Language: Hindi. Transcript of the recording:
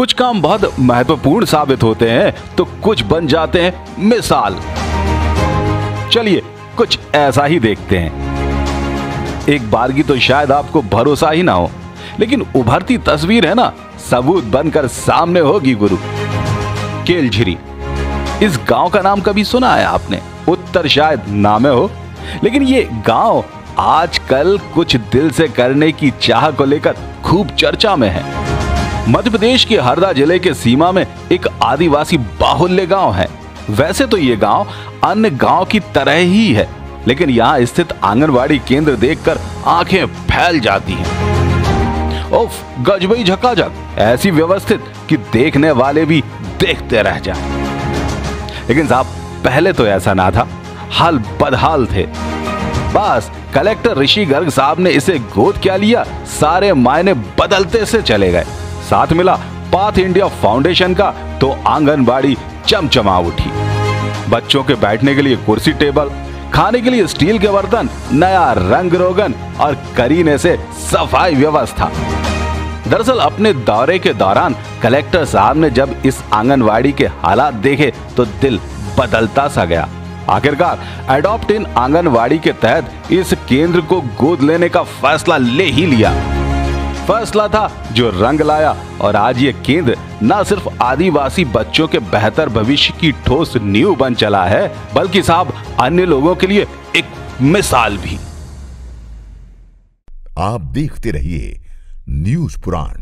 कुछ काम बहुत महत्वपूर्ण साबित होते हैं तो कुछ बन जाते हैं मिसाल। चलिए कुछ ऐसा ही देखते हैं। एक बार की तो शायद आपको भरोसा ही ना हो, लेकिन उभरती तस्वीर है ना, सबूत बनकर सामने होगी गुरु। केलझिरी, इस गांव का नाम कभी सुना है आपने? उत्तर शायद ना में हो, लेकिन ये गांव आजकल कुछ दिल से करने की चाह को लेकर खूब चर्चा में है। मध्य प्रदेश के हरदा जिले के सीमा में एक आदिवासी बाहुल्य गांव है। वैसे तो ये गांव अन्य गांव की तरह ही है, लेकिन यहाँ स्थित आंगनवाड़ी केंद्र देखकर आंखें फैल जाती हैं। उफ, गजबई झकाझक, ऐसी व्यवस्थित कि देखने वाले भी देखते रह जाएं। लेकिन साहब पहले तो ऐसा ना था, हाल बदहाल थे। बस कलेक्टर ऋषि गर्ग साहब ने इसे गोद क्या लिया, सारे मायने बदलते से चले गए। साथ मिला पाथ इंडिया फाउंडेशन का तो आंगनबाड़ी चमचमा उठी। बच्चों के बैठने के लिए कुर्सी टेबल, खाने के लिए स्टील के बर्तन, नया रंग रोगन और करीने से सफाई व्यवस्था। दरअसल अपने दौरे के दौरान कलेक्टर साहब ने जब इस आंगनवाड़ी के हालात देखे तो दिल बदलता सा गया। आखिरकार एडॉप्ट इन आंगनवाड़ी के तहत इस केंद्र को गोद लेने का फैसला ले ही लिया। फैसला था जो रंग लाया और आज ये केंद्र न सिर्फ आदिवासी बच्चों के बेहतर भविष्य की ठोस नींव बन चला है, बल्कि साहब अन्य लोगों के लिए एक मिसाल भी। आप देखते रहिए न्यूज़ पुराण।